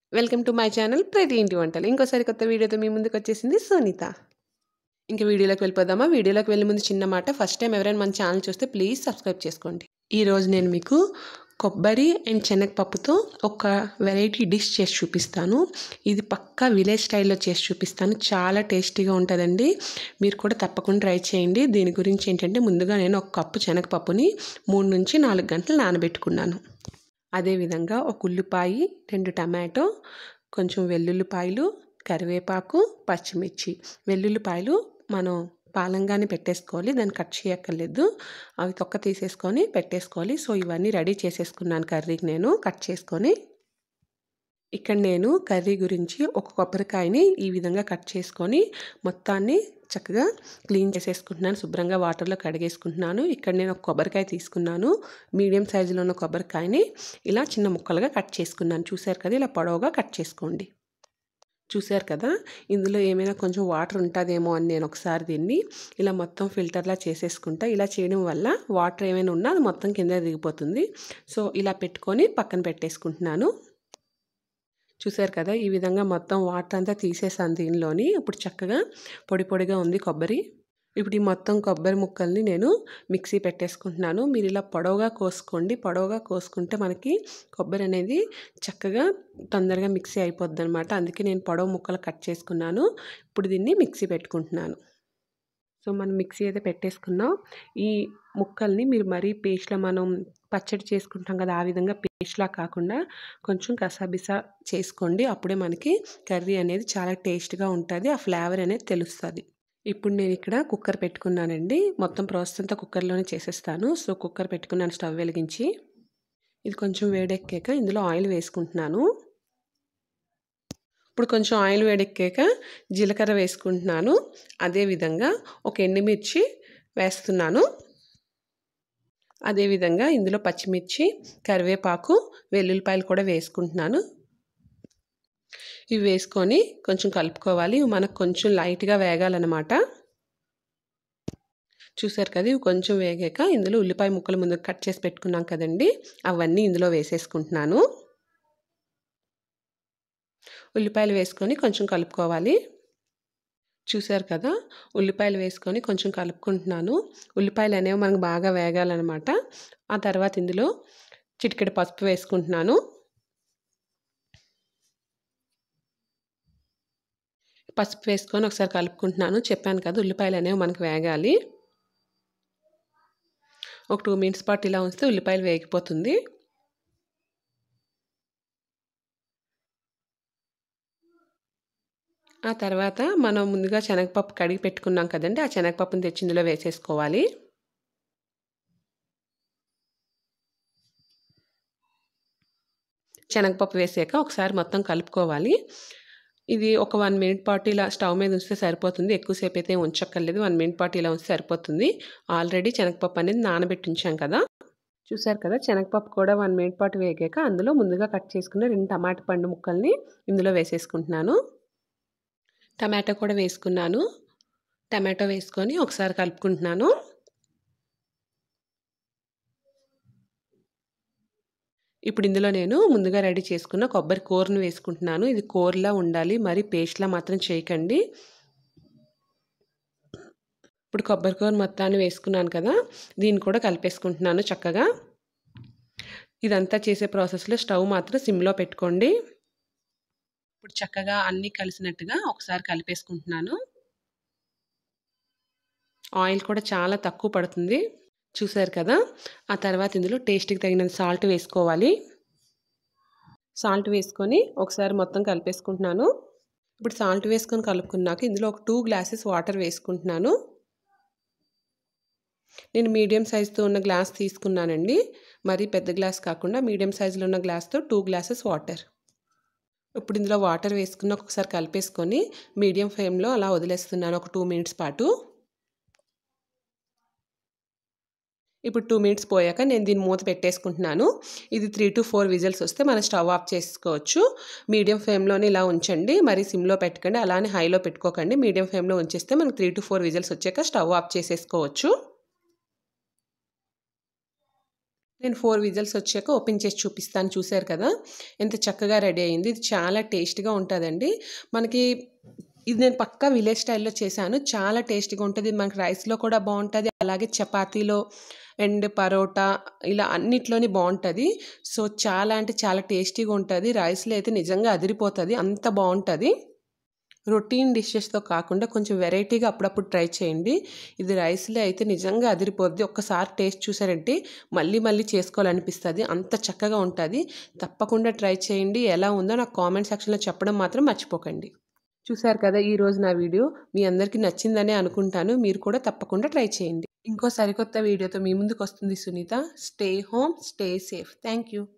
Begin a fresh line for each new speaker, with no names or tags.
Welcome to my channel ప్రతి ఇంటి వంటలు. ఇంకోసారి కొత్త వీడియోతో మీ ముందుకు వచ్చేసింది సునీత. ఇంక వీడియోలోకి వెళ్ళిపోదామా? వీడియోలోకి వెళ్ళే ముందు చిన్న మాట, ఫస్ట్ టైం ఎవరైనా మన ఛానల్ చూస్తే ప్లీజ్ సబ్స్క్రైబ్ చేసుకోండి. ఈరోజు నేను మీకు కొబ్బరి అండ్ శనగపప్పుతో ఒక వెరైటీ డిష్ చేసి చూపిస్తాను. ఇది పక్కా విలేజ్ స్టైల్లో చేసి చూపిస్తాను. చాలా టేస్టీగా ఉంటుందండి. మీరు కూడా తప్పకుండా ట్రై చేయండి. దీని గురించి ఏంటంటే, ముందుగా నేను ఒక కప్పు శనగపప్పుని 3 నుంచి 4 గంటలు నానబెట్టుకున్నాను. అదేవిధంగా ఒక ఉల్లిపాయ, 2 టమాటో, కొంచెం వెల్లుల్లిపాయలు, కరివేపాకు, పచ్చిమిర్చి. వెల్లుల్లిపాయలు మనం పాలంగానే పెట్టేసుకోవాలి, దాన్ని కట్ చేయక్కర్లేదు. అవి తొక్క తీసేసుకొని పెట్టేసుకోవాలి. సో ఇవన్నీ రెడీ చేసేసుకున్నాను కర్రీకి నేను కట్ చేసుకొని. ఇక్కడ నేను కర్రీ గురించి ఒక కొబ్బరికాయని ఈ విధంగా కట్ చేసుకొని మొత్తాన్ని చక్కగా క్లీన్ చేసేసుకుంటున్నాను. శుభ్రంగా వాటర్లో కడిగేసుకుంటున్నాను. ఇక్కడ నేను ఒక కొబ్బరికాయ తీసుకున్నాను. మీడియం సైజులో ఉన్న కొబ్బరికాయని ఇలా చిన్న ముక్కలుగా కట్ చేసుకున్నాను. చూశారు కదా, ఇలా పొడవుగా కట్ చేసుకోండి. చూశారు కదా, ఇందులో ఏమైనా కొంచెం వాటర్ ఉంటుందేమో అని నేను ఒకసారి దీన్ని ఇలా మొత్తం ఫిల్టర్లా చేసేసుకుంటా. ఇలా చేయడం వల్ల వాటర్ ఏమైనా ఉన్నా అది మొత్తం కింద దిగిపోతుంది. సో ఇలా పెట్టుకొని పక్కన పెట్టేసుకుంటున్నాను. చూశారు కదా, ఈ విధంగా మొత్తం వాటర్ అంతా తీసేసాను దీనిలోని. ఇప్పుడు చక్కగా పొడి పొడిగా ఉంది కొబ్బరి. ఇప్పుడు ఈ మొత్తం కొబ్బరి ముక్కల్ని నేను మిక్సీ పెట్టేసుకుంటున్నాను. మీరు ఇలా పొడవుగా కోసుకోండి. పొడవుగా కోసుకుంటే మనకి కొబ్బరి అనేది చక్కగా తొందరగా మిక్సీ అయిపోద్ది అనమాట. అందుకే నేను పొడవు ముక్కలు కట్ చేసుకున్నాను. ఇప్పుడు దీన్ని మిక్సీ పెట్టుకుంటున్నాను. సో మనం మిక్సీ అయితే పెట్టేసుకున్నాం. ఈ ముక్కల్ని మీరు మరీ పేస్ట్లా మనం పచ్చడి చేసుకుంటాం కదా, ఆ విధంగా పేస్ట్లా కాకుండా కొంచెం కసాబిసా చేసుకోండి. అప్పుడే మనకి కర్రీ అనేది చాలా టేస్ట్గా ఉంటుంది. ఆ ఫ్లేవర్ అనేది తెలుస్తుంది. ఇప్పుడు నేను ఇక్కడ కుక్కర్ పెట్టుకున్నానండి. మొత్తం ప్రాసెస్ అంతా కుక్కర్లోనే చేసేస్తాను. సో కుక్కర్ పెట్టుకున్నాను స్టవ్ వెలిగించి. ఇది కొంచెం వేడెక్కాక ఇందులో ఆయిల్ వేసుకుంటున్నాను. ఇప్పుడు కొంచెం ఆయిల్ వేడెక్కాక జీలకర్ర వేసుకుంటున్నాను. అదేవిధంగా ఒక ఎండుమిర్చి వేస్తున్నాను. అదేవిధంగా ఇందులో పచ్చిమిర్చి, కరివేపాకు, వెల్లుల్లిపాయలు కూడా వేసుకుంటున్నాను. ఇవి వేసుకొని కొంచెం కలుపుకోవాలి. ఇవి మనకు కొంచెం లైట్గా వేగాలన్నమాట. చూసారు కదా, ఇవి కొంచెం వేగాక ఇందులో ఉల్లిపాయ ముక్కలు ముందు కట్ చేసి పెట్టుకున్నాం కదండి, అవన్నీ ఇందులో వేసేసుకుంటున్నాను. ఉల్లిపాయలు వేసుకొని కొంచెం కలుపుకోవాలి. చూసారు కదా, ఉల్లిపాయలు వేసుకొని కొంచెం కలుపుకుంటున్నాను. ఉల్లిపాయలు అనేవి మనకు బాగా వేగాలన్నమాట. ఆ తర్వాత ఇందులో చిటికెడు పసుపు వేసుకుంటున్నాను. పసుపు వేసుకొని ఒకసారి కలుపుకుంటున్నాను. చెప్పాను కదా, ఉల్లిపాయలు అనేవి మనకు వేగాలి. ఒక 2 మినిట్స్ పాటు ఇలా ఉంచితే ఉల్లిపాయలు వేగిపోతుంది. ఆ తర్వాత మనం ముందుగా శనగపప్పు కడిగి పెట్టుకున్నాం కదండి, ఆ శనగపప్పుని తెచ్చి ఇందులో వేసేసుకోవాలి. శనగపప్పు వేసాక ఒకసారి మొత్తం కలుపుకోవాలి. ఇది ఒక 1 మినిట్ పాటు ఇలా స్టవ్ మీద ఉంచితే సరిపోతుంది. ఎక్కువసేపు అయితే ఉంచక్కర్లేదు. 1 మినిట్ పాటు ఇలా ఉంచితే సరిపోతుంది. ఆల్రెడీ శనగపప్పు అనేది నానబెట్టి ఉంచాం కదా. చూసారు కదా, శనగపప్పు కూడా 1 మినిట్ పాటు వేగాక అందులో ముందుగా కట్ చేసుకున్న 2 టమాటా పండు ముక్కల్ని ఇందులో వేసేసుకుంటున్నాను. టమాటో కూడా వేసుకున్నాను. టమాటో వేసుకొని ఒకసారి కలుపుకుంటున్నాను. ఇప్పుడు ఇందులో నేను ముందుగా రెడీ చేసుకున్న కొబ్బరి కూరను వేసుకుంటున్నాను. ఇది కూరలా ఉండాలి, మరి పేస్ట్లా మాత్రం చేయకండి. ఇప్పుడు కొబ్బరి కూర మొత్తాన్ని వేసుకున్నాను కదా, దీన్ని కూడా కలిపేసుకుంటున్నాను చక్కగా. ఇదంతా చేసే ప్రాసెస్లో స్టవ్ మాత్రం సిమ్లో పెట్టుకోండి. ఇప్పుడు చక్కగా అన్నీ కలిసినట్టుగా ఒకసారి కలిపేసుకుంటున్నాను. ఆయిల్ కూడా చాలా తక్కువ పడుతుంది. చూసారు కదా, ఆ తర్వాత ఇందులో టేస్ట్కి తగినంత సాల్ట్ వేసుకోవాలి. సాల్ట్ వేసుకొని ఒకసారి మొత్తం కలిపేసుకుంటున్నాను. ఇప్పుడు సాల్ట్ వేసుకొని కలుపుకున్నాక ఇందులో ఒక 2 గ్లాసెస్ వాటర్ వేసుకుంటున్నాను. నేను మీడియం సైజుతో ఉన్న గ్లాస్ తీసుకున్నానండి. మరి పెద్ద గ్లాస్ కాకుండా మీడియం సైజులో ఉన్న గ్లాస్తో 2 గ్లాసెస్ వాటర్. ఇప్పుడు ఇందులో వాటర్ వేసుకున్న ఒకసారి కలిపేసుకొని మీడియం ఫ్లేమ్లో అలా వదిలేస్తున్నాను ఒక 2 మినిట్స్ పాటు. ఇప్పుడు 2 మినిట్స్ పోయాక నేను దీన్ని మూత పెట్టేసుకుంటున్నాను. ఇది 3 to 4 విజిల్స్ వస్తే మనం స్టవ్ ఆఫ్ చేసుకోవచ్చు. మీడియం ఫ్లేమ్లోనే ఇలా ఉంచండి, మరి సిమ్లో పెట్టకండి, అలానే హైలో పెట్టుకోకండి. మీడియం ఫ్లేమ్లో ఉంచేస్తే మనకు 3 to 4 విజిల్స్ వచ్చాక స్టవ్ ఆఫ్ చేసేసుకోవచ్చు. నేను 4 విజిల్స్ వచ్చాక ఓపెన్ చేసి చూపిస్తాను. చూసారు కదా ఎంత చక్కగా రెడీ అయింది. ఇది చాలా టేస్ట్‌గా ఉంటదండి. మనకి ఇది నేను పక్కా విలేజ్ స్టైల్‌లో చేశాను. చాలా టేస్ట్‌గా ఉంటది. మనకి రైస్‌లో కూడా బావుంటది. అలాగే చపాతీలో అండ్ పరోటా ఇలా అన్నిట్లోని బావుంటది. సో, చాలా అంటే చాలా టేస్టీగా ఉంటది. రైస్‌లో అయితే నిజంగా అదిరిపోతది. అంత బావుంటది. రొటీన్ డిషెస్‌తో కాకుండా కొంచెం వెరైటీగా అప్పుడప్పుడు ట్రై చేయండి. ఇది రైస్‌లో అయితే నిజంగా అదిరిపోద్ది. ఒక్కసారి టేస్ట్ చూసారంటే మళ్ళీ మళ్ళీ చేసుకోవాలనిపిస్తది. అంత చక్కగా ఉంటది. తప్పకుండా ట్రై చేయండి. ఎలా ఉందో నాకు కామెంట్ సెక్షన్‌లో చెప్పడం మాత్రం మర్చిపోకండి. చూసారు కదా ఈరోజు నా వీడియో. మీ అందరికీ నచ్చిందనే అనుకుంటాను. మీరు కూడా తప్పకుండా ట్రై చేయండి. ఇంకో సరికొత్త వీడియోతో మీ ముందుకొస్తుంది Sunitha. Stay home, stay safe. Thank you.